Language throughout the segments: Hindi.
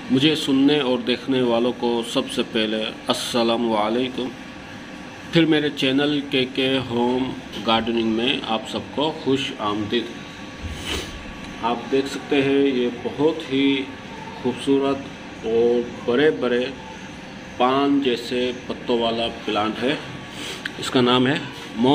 मुझे सुनने और देखने वालों को सबसे पहले अस्सलाम वालेकुम। फिर मेरे चैनल के होम गार्डनिंग में आप सबको खुश आमदीद। आप देख सकते हैं ये बहुत ही खूबसूरत और बड़े बड़े पान जैसे पत्तों वाला प्लांट है। इसका नाम है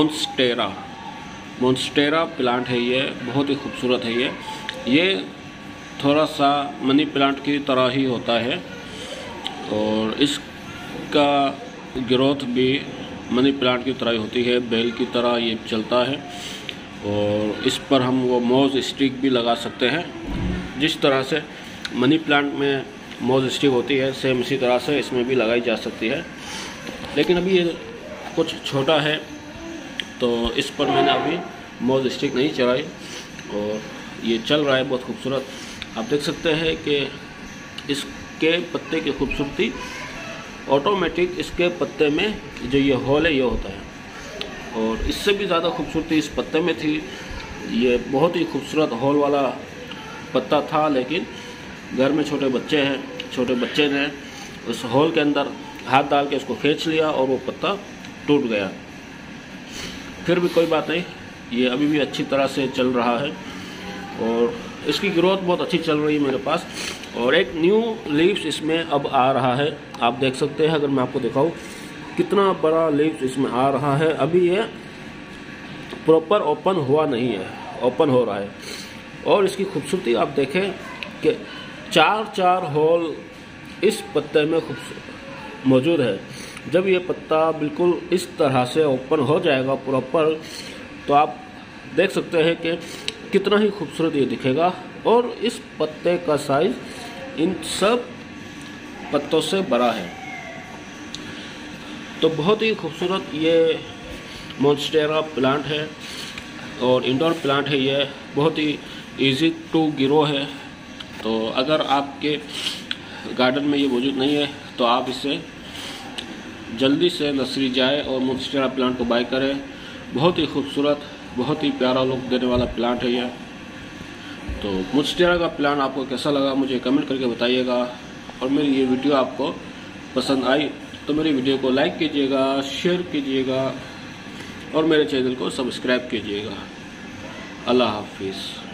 मोन्स्टेरा प्लांट है। ये बहुत ही खूबसूरत है। ये थोड़ा सा मनी प्लांट की तरह ही होता है और इसका ग्रोथ भी मनी प्लांट की तरह ही होती है। बेल की तरह ये चलता है और इस पर हम वो मोज स्टिक भी लगा सकते हैं। जिस तरह से मनी प्लांट में मोज स्टिक होती है सेम इसी तरह से इसमें भी लगाई जा सकती है। लेकिन अभी ये कुछ छोटा है तो इस पर मैंने अभी मोज स्टिक नहीं चढ़ाई और ये चल रहा है बहुत खूबसूरत। आप देख सकते हैं कि इसके पत्ते की खूबसूरती ऑटोमेटिक इसके पत्ते में जो ये होल है ये होता है और इससे भी ज़्यादा खूबसूरती इस पत्ते में थी। ये बहुत ही खूबसूरत होल वाला पत्ता था, लेकिन घर में छोटे बच्चे हैं, छोटे बच्चे ने उस होल के अंदर हाथ डाल के उसको खींच लिया और वो पत्ता टूट गया। फिर भी कोई बात नहीं, ये अभी भी अच्छी तरह से चल रहा है और इसकी ग्रोथ बहुत अच्छी चल रही है मेरे पास। और एक न्यू लीव्स इसमें अब आ रहा है। आप देख सकते हैं, अगर मैं आपको दिखाऊं कितना बड़ा लीव्स इसमें आ रहा है। अभी ये प्रॉपर ओपन हुआ नहीं है, ओपन हो रहा है। और इसकी खूबसूरती आप देखें कि चार होल इस पत्ते में मौजूद है। जब ये पत्ता बिल्कुल इस तरह से ओपन हो जाएगा प्रॉपर, तो आप देख सकते हैं कि कितना ही खूबसूरत ये दिखेगा। और इस पत्ते का साइज इन सब पत्तों से बड़ा है, तो बहुत ही खूबसूरत ये मोन्स्टेरा प्लांट है और इंडोर प्लांट है। ये बहुत ही इजी टू ग्रो है। तो अगर आपके गार्डन में ये मौजूद नहीं है तो आप इसे जल्दी से नर्सरी जाए और मोन्स्टेरा प्लांट को बाय करें। बहुत ही खूबसूरत, बहुत ही प्यारा लुक देने वाला प्लांट है यह। तो मोन्स्टेरा का प्लांट आपको कैसा लगा मुझे कमेंट करके बताइएगा। और मेरी ये वीडियो आपको पसंद आई तो मेरी वीडियो को लाइक कीजिएगा, शेयर कीजिएगा और मेरे चैनल को सब्सक्राइब कीजिएगा। अल्लाह हाफिज़।